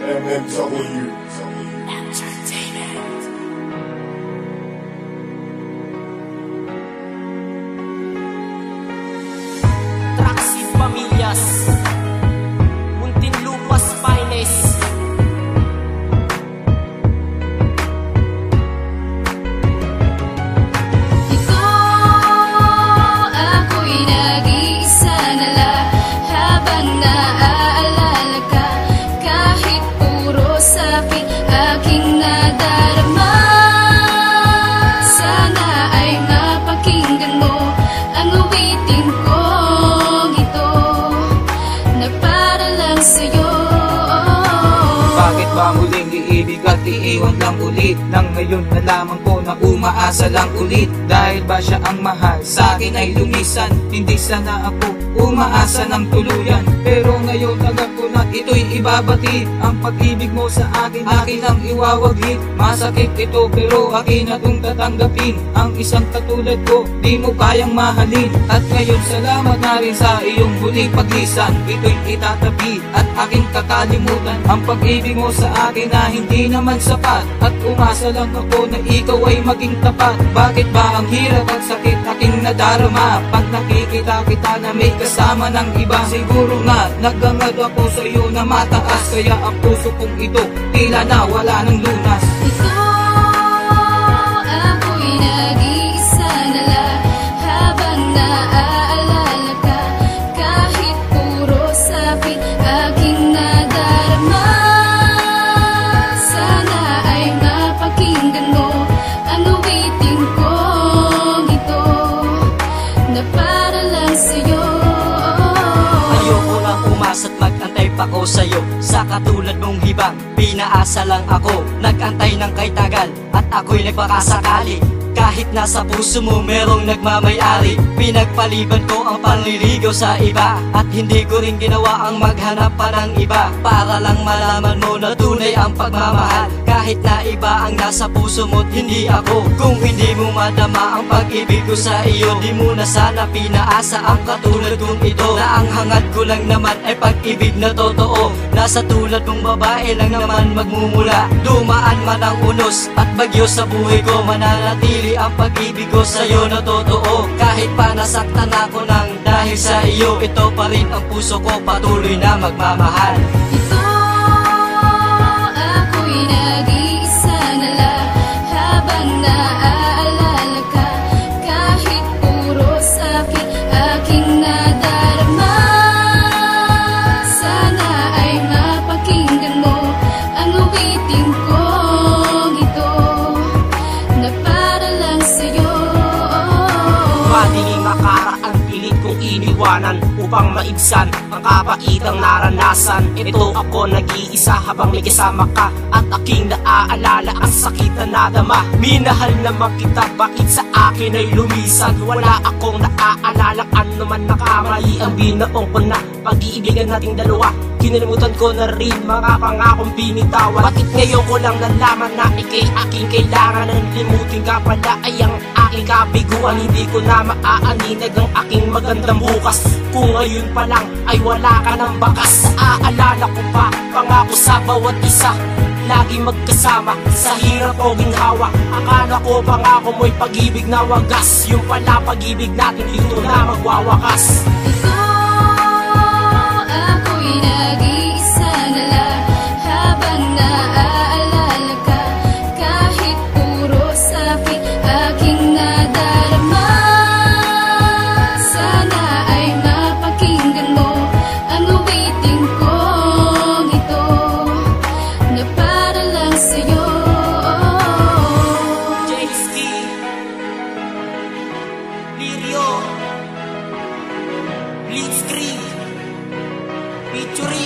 MMW. Traxid Pamillas, Muntinlupas Finest. Ito ako'y nag-iisa na lang habang naaalala ka. Kahit puro sakit aking nadarama, sana ay mapakinggan mo ang awitin kong ito na para lang sa'yo. Bakit ba muling iibig at iiwan lang ulit? Nang ngayon nalaman ko na umaasa lang ulit. Dahil ba siya ang mahal sa akin ay lumisan? Hindi sana ako umaasa ng tuluyan. Pero ngayon agad ko na ito'y ibabati. Ang pag-ibig mo sa akin, akin ang iwawaglit. Masakit ito pero akin na itong tatanggapin. Ang isang katulad ko, di mo kayang mahalin. At ngayon salamat na rin sa iyong huling paglisan. Ito'y itatabi at aking kakalimutan. Ang pag-ibig mo sa akin na hindi naman sapat. At umasa lang ako na ikaw ay maging tapat. Bakit ba ang hirap at sakit aking nadarama? Pag nakikita kita na may kasama ng iba, siguro nga nagangad ako sa iyo na mataas. Kaya ang puso kong ito tila na wala ng lunas. Ito ako'y nag-iisa na lang habang naaalala ka. Kahit puro sakit aking nadarama, sana ay mapakinggan mo ang awitin kong ito na para lang sa'yo. Ayoko na umasa't mag-antay pa ko sa'yo. Sa katulad mong hibang, pinaasa lang ako. Nag-antay ng kay tagal at ako'y nagpakasakali. Kahit nasa puso mo merong nagmamayari, pinagpaliban ko ang panliligaw sa iba. At hindi ko rin ginawa ang maghanap pa ng iba, para lang malaman mo na tunay ang pagmamahal. Kahit na iba ang nasa puso mo't hindi ako. Kung hindi mo madama ang pag-ibig ko sa iyo, di mo na sana pinaasa ang katulad kong ito. Na ang hangad ko lang naman ay pag-ibig na totoo. Nasa tulad mong babae lang naman magmumula. Dumaan man ang unos at bagyo sa buhay ko, mananatili ang pag-ibig ko sa'yo na totoo. Kahit pa nasaktan ako ng dahil sa iyo, ito pa rin ang puso ko, patuloy na magmamahal. Ito ako'y nag-iisa na lang habang naaalala ka. Kahit puro sakit aking nadarama, sana ay mapakinggan mo ang awitin kong ito na para lang sa'yo. Mading makaraan, pilit kong iniwanan upang maibsan ang kapaitang naranasan. Ito ako nag-iisa habang may kasama ka, at aking naaalala ang sakit na nadama. Minahal naman kita, bakit sa akin ay lumisan? Wala akong naaalala ano man nakamali ang binaong ko na pag-iibigan nating dalawa. Kinalimutan ko na rin mga pangakong binitawan. Bakit ngayon ko lang nalaman na ikay aking kailangan? Ang limutin ka pala ay ang aking kabiguan. Hindi ko na maaaninag ang aking magandang bukas. Kung ngayon pa lang ay wala ka ng bakas. Naaalala ko pa pangako sa bawat isa, lagi magkasama sa hirap o ginhawa. Akala ko pangako mo'y pag-ibig na wagas. Yung pala pag-ibig natin dito na magwawakas. Ito ako'y nag-iisa na lang habang naaalala ka. Kahit puro sakit aking nadarama, sana ay mapakinggan mo ang awitin kong ito na para lang sa'yo. JST Lirio Blitzkrieg featuring